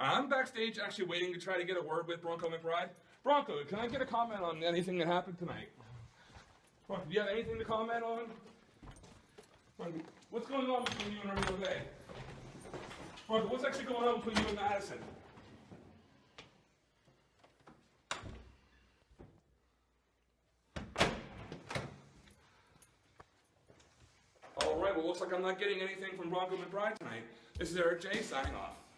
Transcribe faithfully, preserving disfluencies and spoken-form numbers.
I'm backstage actually waiting to try to get a word with Bronco McBride. Bronco, can I get a comment on anything that happened tonight? Bronco, do you have anything to comment on? Bronco, what's going on between you and our valet? Bronco, what's actually going on between you and Madisynn? All right, well, looks like I'm not getting anything from Bronco McBride tonight. This is Eric J. signing off.